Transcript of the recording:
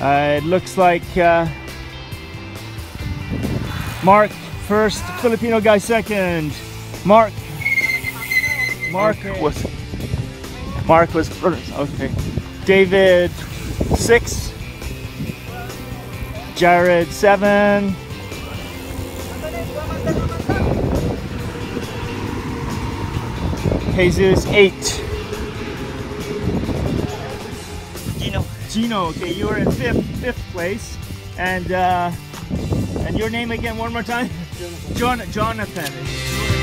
It looks like Mark first, Filipino guy second. Mark was first. Okay. David 6. Jared 7. Jesus 8. Gino, okay, you were in fifth place, and your name again one more time? Jonathan.